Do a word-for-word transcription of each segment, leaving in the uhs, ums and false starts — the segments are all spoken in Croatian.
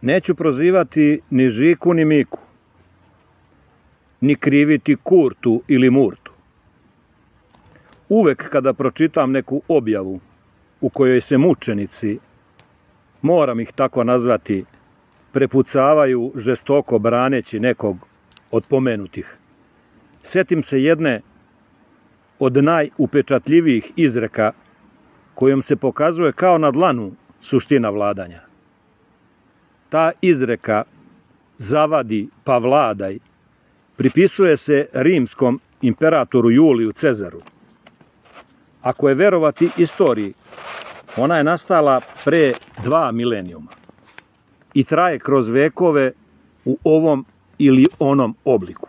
Neću prozivati ni Žiku ni Miku, ni kriviti Kurtu ili Murtu. Uvek kada pročitam neku objavu u kojoj se mučenici, moram ih tako nazvati, prepucavaju žestoko braneći nekog od pomenutih, sjetim se jedne od najupečatljivijih izreka kojom se pokazuje kao na dlanu suština vladanja. Ta izreka "zavadi pa vladaj" pripisuje se rimskom imperatoru Juliju Cezaru. Ako je verovati istoriji, ona je nastala pre dva milenijuma i traje kroz vekove u ovom ili onom obliku.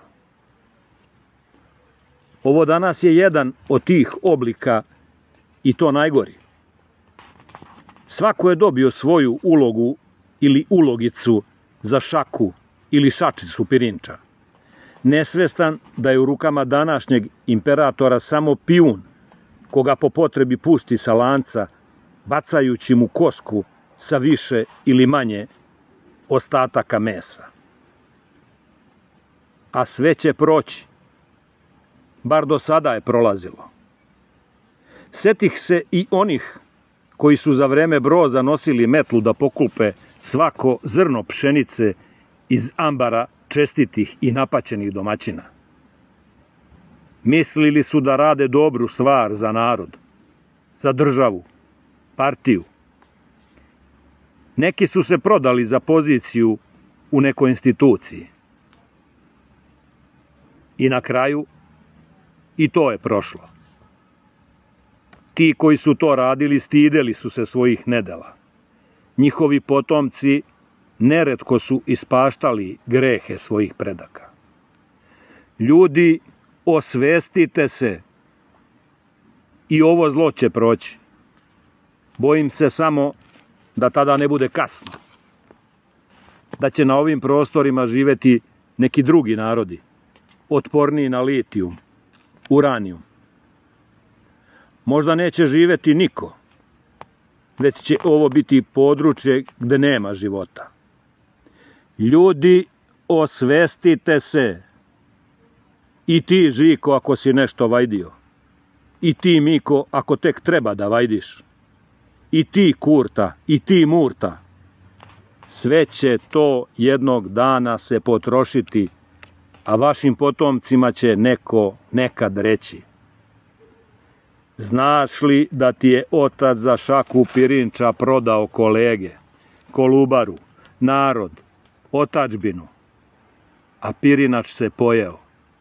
Ovo danas je jedan od tih oblika i to najgori. Svako je dobio svoju ulogu ili ulogicu za šaku ili šačicu pirinča, nesvestan da je u rukama današnjeg imperatora samo pijun, koga po potrebi pusti sa lanca, bacajući mu kosku sa više ili manje ostataka mesa. A sve će proći, bar do sada je prolazilo. Setih se i onih koji su za vreme Broza nosili metlu da pokupe svako zrno pšenice iz ambara čestitih i napaćenih domaćina. Mislili su da rade dobru stvar za narod, za državu, partiju. Neki su se prodali za poziciju u nekoj instituciji. I na kraju i to je prošlo. Ti koji su to radili stideli su se svojih nedela. Njihovi potomci neretko su ispaštali grehe svojih predaka. Ljudi, osvestite se. I ovo zlo će proći. Bojim se samo da tada ne bude kasno. Da će na ovim prostorima živeti neki drugi narodi, otporniji na litijum, uranijum. Možda neće živeti niko, već će ovo biti područje gde nema života. Ljudi, osvestite se. I ti, Žiko, ako si nešto vajdio. I ti, Miko, ako tek treba da vajdiš. I ti, Kurta, i ti, Murta. Sve će to jednog dana se potrošiti, a vašim potomcima će neko nekad reći: znaš li da ti je otac za šaku pirinča prodao kolege, Kolubaru, narod, otadžbinu, a pirinač se pojeo.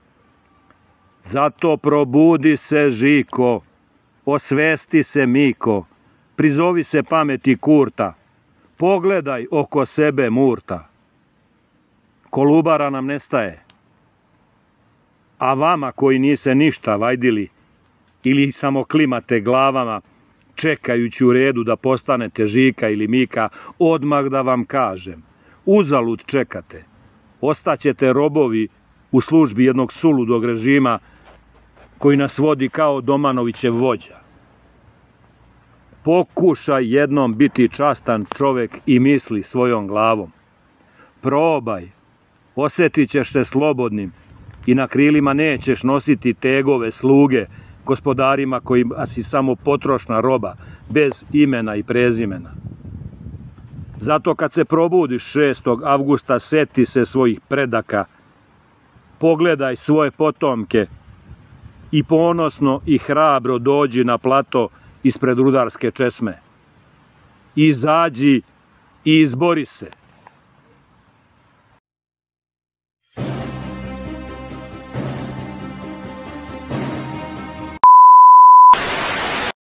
Zato probudi se, Žiko, osvesti se, Miko, prizovi se pameti, Kurta, pogledaj oko sebe, Murta. Kolubara nam nestaje, a vama koji nise ništa vajdili ili samo klimate glavama čekajući u redu da postanete Žika ili Mika, odmah da vam kažem, uzalud čekate, ostaćete robovi u službi jednog suludog režima koji nas vodi kao Domanovićev vođa. Pokušaj jednom biti častan čovek i misli svojom glavom. Probaj, osjetit ćeš se slobodnim i na krilima nećeš nositi tegove sluge gospodarima kojima si samo potrošna roba, bez imena i prezimena. Zato kad se probudiš šestog avgusta, seti se svojih predaka, pogledaj svoje potomke i ponosno i hrabro dođi na plato ispred rudarske česme. Izađi i izbori se.